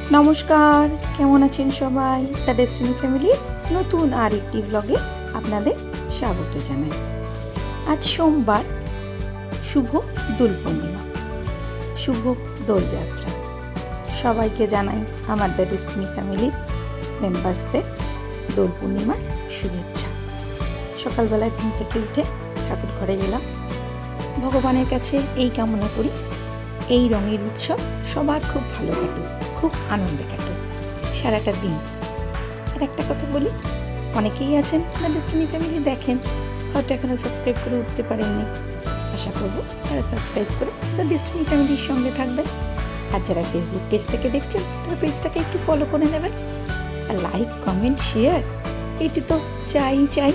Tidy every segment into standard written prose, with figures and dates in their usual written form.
নমস্কার, কেমন আছেন সবাই? দ্য ডেস্টিনি ফ্যামিলির নতুন আর একটি ব্লগে আপনাদের স্বাগত জানাই। আজ সোমবার, শুভ দোল পূর্ণিমা, শুভ দোলযাত্রা। সবাইকে জানাই আমার দ্য ডেস্টিনি ফ্যামিলির মেম্বার্সদের দোল পূর্ণিমার শুভেচ্ছা। সকালবেলায় ঘুম থেকে উঠে ঠাকুর ঘরে গেলাম। ভগবানের কাছে এই কামনা করি, এই রঙের উৎসব সবার খুব ভালো কাটুক, খুব আনন্দে কাটুক সারাটা দিন। আর একটা কথা বলি, অনেকেই আছেন দ্য ডেস্টিনি ফ্যামিলি দেখেন, হয়তো এখনও সাবস্ক্রাইব করে উঠতে পারেননি। আশা করব তারা সাবস্ক্রাইব করে দ্য ডেস্টিনি ফ্যামিলির সঙ্গে থাকবেন। আর যারা ফেসবুক পেজ থেকে দেখছেন তারা পেজটাকে একটু ফলো করে নেবেন। আর লাইক, কমেন্ট, শেয়ার এটি তো চাই।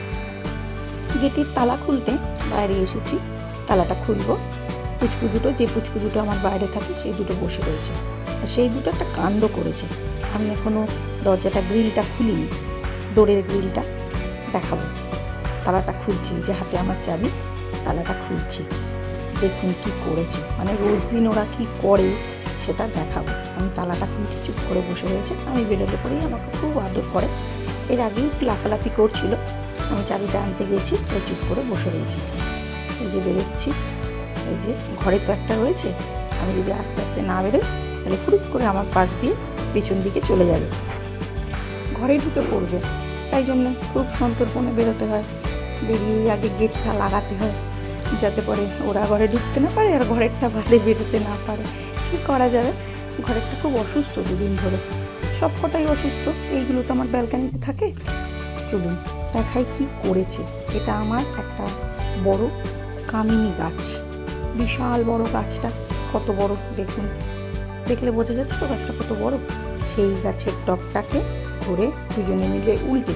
গেটের তালা খুলতে বাইরে এসেছি, তালাটা খুলবো। পুচকু দুটো আমার বাইরে থাকে, সেই দুটো বসে রয়েছে। আর সেই দুটো একটা কাণ্ড করেছে। আমি এখনও দরজাটা গ্রিলটা খুলিনি, ডোরের গ্রিলটা দেখাবো। তালাটা খুলছি, যে হাতে আমার চাবি, তালাটা খুলছি। দেখুন কি করেছে, মানে রোজ দিন ওরা কি করে সেটা দেখাবো। আমি তালাটা খুলছি, চুপ করে বসে রয়েছে। আমি বেরোলে পরেই আমাকে খুব আদর করে। এর আগেই একটু লাফালাফি করছিল, আমি চাবিটা আনতে গেছি, তাই চুপ করে বসে রয়েছি। এই যে বেরোচ্ছি, এই যে ঘরে তো একটা রয়েছে, আমি যদি আস্তে আস্তে না বেরোই তাহলে ফুরুত করে আমার পাশ দিয়ে পেছন দিকে চলে যাবে, ঘরে ঢুকে পড়বে। তাই জন্য খুব সন্তর্পণে বেরোতে হয়। বেরিয়েই আগে গেটটা লাগাতে হয়, যাতে পরে ওরা ঘরে ঢুকতে না পারে আর ঘরেরটা বাদে বেরোতে না পারে। কী করা যাবে, ঘরেরটা খুব অসুস্থ, দুদিন ধরে সব কটাই অসুস্থ। এইগুলো তো আমার ব্যালকানিতে থাকে। চলুন দেখাই কি করেছে। এটা আমার একটা বড় কামিনী গাছ, বিশাল বড় গাছটা। কত বড় দেখুন, দেখলে বোঝা যাচ্ছে তো গাছটা কত বড়। সেই গাছের টবটাকে ধরে দুজনে মিলে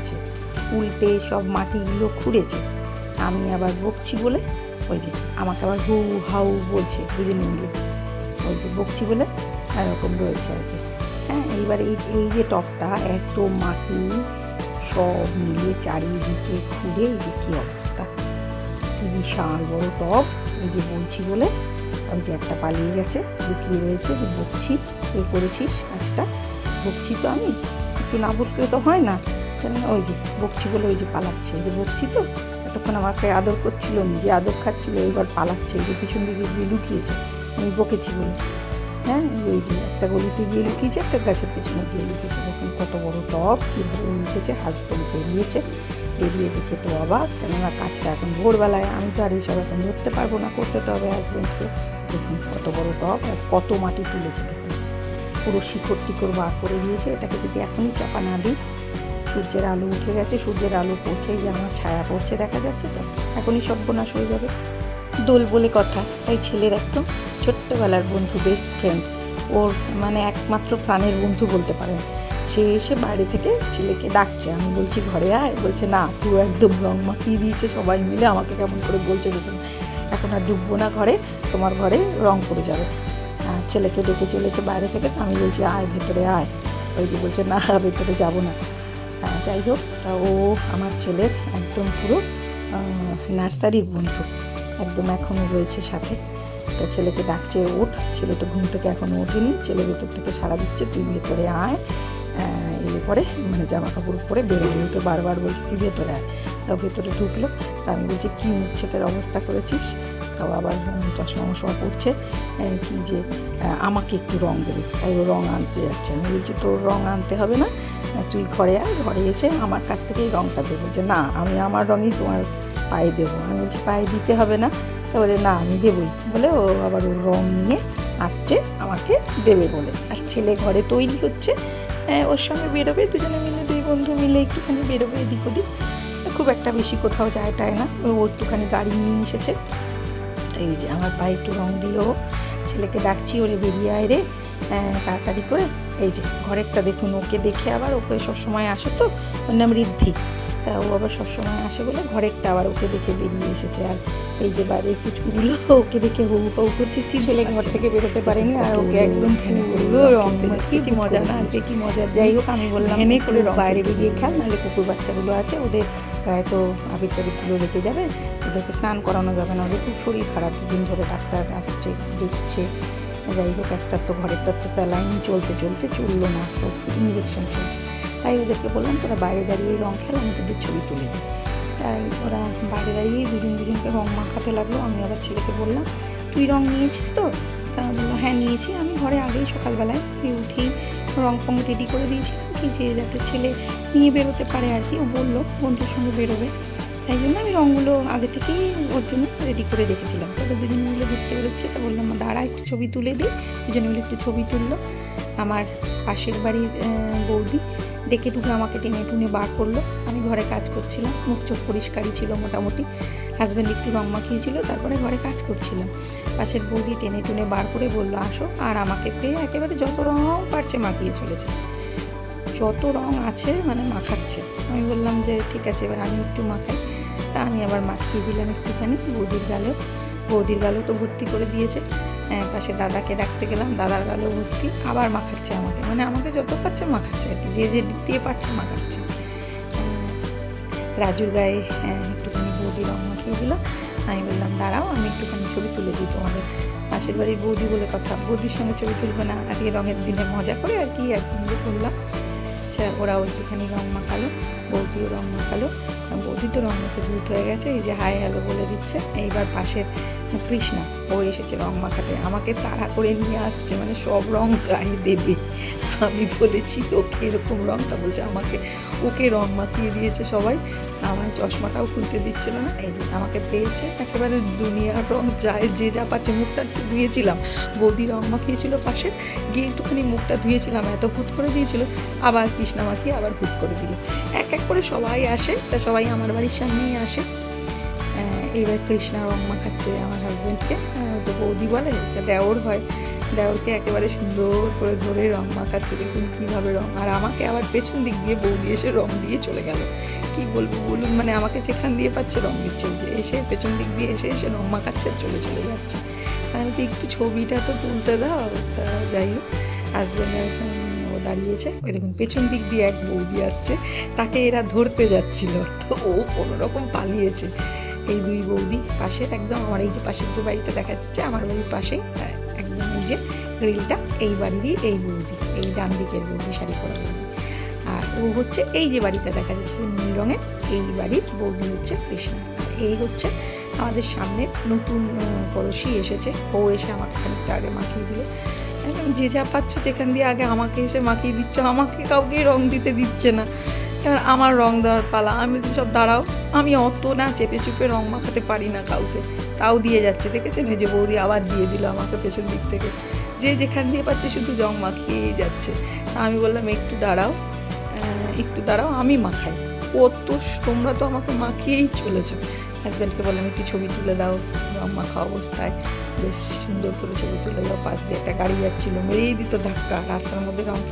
উল্টে সব মাটিগুলো খুঁড়েছে। আমি আবার বকছি বলে, ওই যে আমাকে আবার হু হাউ বলছে দুজনে মিলে, ওই যে বকছি বলে এরকম রয়েছে আর কি। হ্যাঁ, এইবার এই যে টবটা এত মাটি সব মিলিয়ে চারিদিকে খুঁড়ে, এই যে কী অবস্থা, কি বিশাল বড় টব। এই যে বলছি বলে ওই যে একটা পালিয়ে গেছে, লুকিয়ে রয়েছে। যে বকছি, এ করেছিস কাজটা, বকছি তো আমি, একটু না বললে তো হয় না, কেননা ওই যে বকছি বলে ওই যে পালাচ্ছে। এই যে বকছি তো, এতক্ষণ আমাকে আদর করছিল, নিজে আদর খাচ্ছিল, এইবার পালাচ্ছে। এই যে পিছন দিকে গিয়ে লুকিয়েছে, আমি বকেছি বলে। হ্যাঁ, ওই যে একটা গলিতে গিয়ে লুকিয়েছে, একটা গাছের পেছনে গিয়ে লুকিয়েছে। দেখুন কত বড় টব, কীভাবে উল্টেছে। হাজব্যান্ড বেরিয়ে দেখে তো অবাক, কেননা কাজটা এখন ভোরবেলায়, আমি তো আর এইসব এখন ধরতে পারবো না, করতে তো হবে হাজব্যান্ডকে। দেখুন কত বড় টব আর কত মাটি তুলেছে। দেখুন পুরো শিকড় বার করে দিয়েছে। এটাকে যদি এখনই চাপা না দিই, সূর্যের আলো উঠে গেছে, সূর্যের আলো পড়ছে, এই যে আমার ছায়া পড়ছে, দেখা যাচ্ছে তো, এখনই সর্বনাশ হয়ে যাবে। দোল বলে কথা, তাই ছেলের একদম ছোট্টবেলার বন্ধু, বেস্ট ফ্রেন্ড, ওর মানে একমাত্র প্রাণের বন্ধু বলতে পারেন। সে এসে বাইরে থেকে ছেলেকে ডাকছে। আমি বলছি ঘরে আয়, বলছে না, পুরো একদম রং মাখিয়ে দিয়েছে সবাই মিলে, আমাকে কেমন করে বলছে দেখুন, এখন আর ডুববো না ঘরে, তোমার ঘরে রং পড়ে যাবে। আর ছেলেকে ডেকে চলেছে বাইরে থেকে, তো আমি বলছি আয় ভেতরে আয়। ওই যে বলছে না, ভেতরে যাবো না। যাই হোক, তা ও আমার ছেলের একদম পুরো নার্সারির বন্ধু, একদম এখনও রয়েছে সাথে। তা ছেলেকে ডাকছে ওঠ, ছেলে তো ঘুম থেকে এখনও ওঠেনি। ছেলে ভেতর থেকে সাড়া দিচ্ছে, তুই ভেতরে আয়। এলে পরে মানে জামা কাপড় পরে বেরোবে, ওকে বারবার বলছি তুই ভেতরে আয়। তাও ভেতরে ঢুকলো। তা আমি বলছি কী মুখ ছেকের অবস্থা করেছিস, তাও আবার চশমা পড়ছে, কি যে আমাকে একটু রং দেবে, তাই ও রং আনতে যাচ্ছে। আমি বলছি তোর রং আনতে হবে না, তুই ঘরে আয়, ঘরে এসে আমার কাছ থেকেই রংটা দেবো। যে না, আমি আমার রঙই তোমার পায়ে দেবো। আমি বলছি পায়ে দিতে হবে না। তো বলে না, আমি দেবই বলে ও আবার ওর রং নিয়ে আসছে আমাকে দেবে বলে। আর ছেলে ঘরে তৈরি হচ্ছে, ওর সঙ্গে বেরোবে, দুজনে মিলে, দুই বন্ধু মিলে একটুখানি বেরোবে এদিক ওদিক। খুব একটা বেশি কোথাও যায় না, ও একটুখানি গাড়ি নিয়ে এসেছে। তাই যে আমার পায়ে একটু রং দিল। ছেলেকে ডাকছি, ওরে বেরিয়ে আয় রে, তাড়াতাড়ি করে। এই যে ঘরেরটা দেখুন, ওকে দেখে আবার, ওকে সবসময় আসে তো, ওর নাম ঋদ্ধি, তা ও আবার সবসময় আসে বলে ঘরেরটা আবার ওকে দেখে বেরিয়ে এসেছে। আর এই যে বাড়ির কুচকুগুলো ওকে দেখে হু হু করছে। ছেলে ঘর থেকে বেরোতে পারেনি, আর ওকে একদম ফেনে পড়লো রং। কি মজা না, আজকে কি মজা। যাই হোক, আমি বললাম ফেনে করে বাইরে বেরিয়ে খেল, নাহলে কুকুর বাচ্চাগুলো আছে, ওদের গায়ে তো আবির টাবিরগুলো রেখে যাবে, ওদেরকে স্নান করানো যাবে না, ওদের খুব শরীর খারাপ, দুদিন ধরে ডাক্তার আসছে, দেখছে। যাই হোক, একটা তো ঘরেরটার তো স্যালাইন চলতে চলতে চললো না, সব ইঞ্জেকশন চলছে। তাই ওদেরকে বললাম তোরা বাইরে দাঁড়িয়ে রং খেল, আমি তোদের ছবি তুলে দিই। তাই ওরা বাইরে দাঁড়িয়ে দুজনকে রং মাখাতে লাগলো। আমি আবার ছেলেকে বললাম তুই রং নিয়েছিস তো? তা বললো হ্যাঁ নিয়েছি, আমি ঘরে আগেই সকালবেলায় উঠেই রং ফং রেডি করে দিয়েছিলাম, কি যে যাতে ছেলে নিয়ে বেরোতে পারে আর কি। ও বললো বন্ধুর সঙ্গে বেরোবে, তাই জন্য আমি রঙগুলো আগে থেকেই ওর জন্য রেডি করে রেখেছিলাম। তবে দুজনে মিলে ঘুরতে বেরোচ্ছে, তা বললাম দাঁড়া একটু ছবি তুলে দিই। দুজনে মিলে একটু ছবি তুললো। আমার পাশের বাড়ির বৌদি ডেকে ডুকে আমাকে টেনে টুনে বার করলো। আমি ঘরে কাজ করছিলাম, মুখ চোখ পরিষ্কারই ছিল মোটামুটি, হাজব্যান্ড একটু রং মাখিয়েছিল, তারপরে ঘরে কাজ করছিলাম। পাশের বৌদি টেনে টুনে বার করে বললো আসো, আর আমাকে পেয়ে একেবারে যত রং পারছে মাখিয়ে চলেছে, যত রং আছে মানে মাখাচ্ছে। আমি বললাম যে ঠিক আছে এবার আমি একটু মাখাই। তা আমি আবার মাখিয়ে দিলাম একটুখানি বৌদির গালেও তো ভর্তি করে দিয়েছে। পাশে দাদাকে ডাকতে গেলাম, দাদার গালেও ভর্তি, আবার মাখাচ্ছে আমাকে, মানে আমাকে যত পাচ্ছে মাখাচ্ছে আর কি, যে দিয়ে পাচ্ছে মাখাচ্ছে। রাজুর গায়ে একটুখানি বৌদি রং মাখিয়ে দিল। আমি বললাম দাঁড়াও আমি একটুখানি ছবি তুলে দিই তোমাদের। পাশের বাড়ির বৌদি বলে কথা, বৌদির সঙ্গে ছবি তুলবে না, আজকে রঙের দিনে মজা করে আর কি একদিন করলাম। ওরাও একটুখানি রং মাখালো, বৌদিও রং মাখালো। বৌদি তো রং মাখে ভূত হয়ে গেছে, এই যে হাই হ্যালো বলে দিচ্ছে। এইবার পাশের কৃষ্ণা ও এসেছে রং মাখাতে, আমাকে তাড়া করে নিয়ে আসছে, মানে সব রং গায়ে দেবে। আমি বলেছি ওকে এরকম রং, তা বলছে আমাকে ওকে রং মাখিয়ে দিয়েছে সবাই, আমার চশমাটাও খুলতে দিচ্ছিল না। এই যে আমাকে পেয়েছে, একেবারে দুনিয়ার রং যায় যে যা পাচ্ছে। মুখটা একটু ধুয়েছিলাম, বৌদি রং মাখিয়েছিল পাশে, গিয়ে একটুখানি মুখটা ধুয়েছিলাম, এত ভূত করে দিয়েছিল, আবার কৃষ্ণা মাখিয়ে আবার ভূত করে দিল। এক এক করে সবাই আসে, তা সবাই আমার বাড়ির সামনেই আসে। এইবার কৃষ্ণা রং মাখাচ্ছে আমার হাজব্যান্ডকে, তো বৌদি বলে দেওর হয়, দেওরকে একেবারে সুন্দর করে ধরে রং মাখাচ্ছে। দেখুন কীভাবে রং, আর আমাকে আবার পেছন দিক দিয়ে বৌদি এসে রং দিয়ে চলে গেল। কি বলবো বলুন, মানে আমাকে যেখান দিয়ে পাচ্ছে রং দিচ্ছে, যে এসে পেছন দিক দিয়ে এসে রং মাখাচ্ছে আর চলে যাচ্ছে। আমি বলছি একটু ছবিটা তো তুলতে দাও। তা যাই হোক, হাজব্যান্ড ও দাঁড়িয়েছে, ওই দেখুন পেছন দিক দিয়ে এক বৌদি আসছে, তাকে এরা ধরতে যাচ্ছিল, তো ও কোনো রকম পালিয়েছে। এই দুই বৌদি পাশের একদম, আমার এই যে পাশের যে বাড়িটা দেখা যাচ্ছে আমার বাড়ির পাশেই একদম, এই যে গ্রিলটা এই বাড়িরই এই বৌদি, এই ডান দিকের বৌদি, শাড়ি পরা বৌদি। আর ও হচ্ছে এই যে বাড়িটা দেখা যাচ্ছে নীল রঙের, এই বাড়ির বৌদি হচ্ছে কৃষ্ণা। আর এই হচ্ছে আমাদের সামনে নতুন পড়োশি এসেছে, ও এসে আমাকে খানিকটা আগে মাখিয়ে দিল। যে যা পাচ্ছ যেখান দিয়ে আগে আমাকে এসে মাখিয়ে দিচ্ছ, আমাকে কাউকে রং দিতে দিচ্ছে না। এবার আমার রং দেওয়ার পালা, আমি তো সব দাঁড়াও, আমি অত না চেপে চুপে রং মাখাতে পারি না কাউকে, তাও দিয়ে যাচ্ছে। দেখেছেন এই যে বৌদি আবার দিয়ে দিল আমাকে পেছন দিক থেকে, যে যেখান দিয়ে পাচ্ছে শুধু রং মাখিয়েই যাচ্ছে। আমি বললাম একটু দাঁড়াও আমি মাখাই, কত তোমরা তো আমাকে মাখিয়েই চলেছো। হাজব্যান্ডকে বললাম একটু ছবি তুলে দাও রং মাখা অবস্থায়, বেশ সুন্দর করে ছবি তুলে দাও। পাশ দিয়ে একটা গাড়ি যাচ্ছিলো, মেরেই দিত ধাক্কা। রাস্তার মধ্যে রং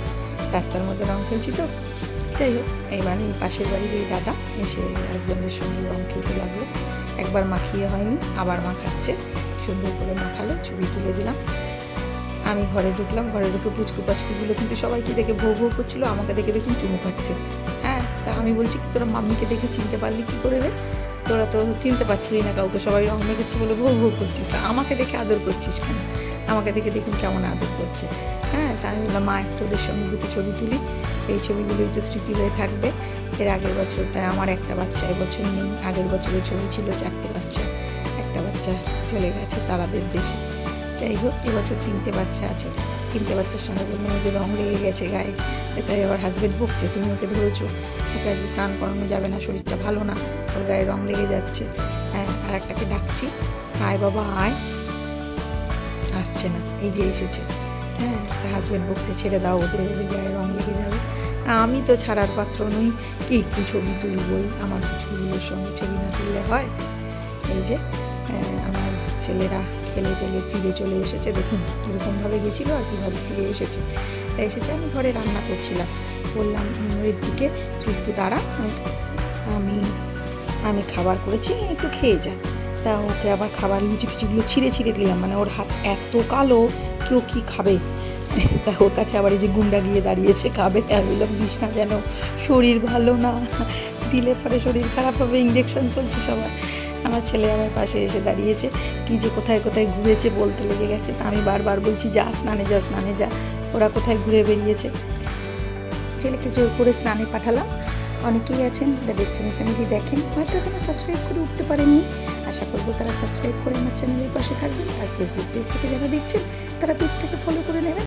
খেলছি তো। যাই হোক, এইবার এই পাশের বাড়ির এই দাদা এসে হাজব্যান্ডের সঙ্গে রং খেলতে লাগলো। একবার মাখিয়ে হয়নি, আবার মাখাচ্ছে, সুন্দর করে মাখালো, ছবি তুলে দিলাম। আমি ঘরে ঢুকলাম, ঘরে ঢুকে পুচকু পাচকুগুলো কিন্তু সবাইকে দেখে ভৌ ভৌ করছিল, আমাকে দেখে দেখুন চুমু খাচ্ছে। হ্যাঁ, তা আমি বলছি তোরা মাম্মিকে দেখে চিনতে পারলি কী করে রে? তোরা তো চিনতে পারছিলি না কাউকে, সবাই রং মেখেছে বলে ভৌ ভৌ করছিস, তা আমাকে দেখে আদর করছিস কেন? আমাকে দেখে দেখুন কেমন আদর করছে। হ্যাঁ, তা আমি বললাম মা তোদের সঙ্গে দুটো ছবি তুলি, এই ছবিগুলোই তো স্মৃতি হয়ে থাকবে। এর আগের বছরটায় আমার একটা বাচ্চা, এবছর নেই, আগের বছরের ছবি ছিল 4টে বাচ্চা, একটা বাচ্চা চলে গেছে তারাদের দেশে। যাই হোক, এবছর 3টে বাচ্চা আছে, 3টে বাচ্চার সঙ্গে বললাম যে রং লেগে গেছে গায়ে। তাই আবার হাজব্যান্ড বকছে তুমি ওকে ধরেছো, ওকে আজকে স্নান করানো যাবে না, শরীরটা ভালো না, ওর গায়ে রং লেগে যাচ্ছে। হ্যাঁ, আর একটাকে ডাকছি, আয় বাবা আয়, আসছে না, এই যে এসেছে। হ্যাঁ, হাজব্যান্ড বকতে ছেড়ে দাও, ওদের গায়ে রং লেগে যাবে। আমি তো ছাড়ার পাত্র নই, কি একটু ছবি তুলবই, আমার ছবিগুলোর সঙ্গে ছবি না তুললে হয়। এই যে আমার ছেলেরা খেলে টেলে ফিরে চলে এসেছে, দেখুন কীরকমভাবে গেছিলো আর কীভাবে ফিরে এসেছে। আমি ঘরে রান্না করছিলাম, বললাম ঋদ্ধিকে তুই একটু দাঁড়া, আমি খাবার করেছি একটু খেয়ে যা। তা ওকে আবার খাবার লুচি টুচিগুলো ছিঁড়ে দিলাম, মানে ওর হাত এত কালো কেউ কি খাবে। তা ওর কাছে আবার এই যে গুন্ডা গিয়ে দাঁড়িয়েছে খাবে। আমি বললাম দিস না, যেন শরীর ভালো না, দিলে পরে শরীর খারাপ হবে, ইঞ্জেকশন চলছে সবার। আমার ছেলে আমার পাশে এসে দাঁড়িয়েছে, কি যে কোথায় কোথায় ঘুরেছে বলতে লেগে গেছে। তা আমি বারবার বলছি যা স্নানে যা স্নানে যা, ওরা কোথায় ঘুরে বেরিয়েছে। ছেলেকে জোর করে স্নানে পাঠালাম। অনেকেই আছেন দ্য ডেস্টিনি ফ্যামিলি দেখেন, হয়তো এখনো সাবস্ক্রাইব করে উঠতে পারেননি। আশা করবো তারা সাবস্ক্রাইব করে আমার চ্যানেলের পাশে থাকবেন। আর ফেসবুক পেজ থেকে যারা দেখছেন তারা পেজটাকে ফলো করে নেবেন।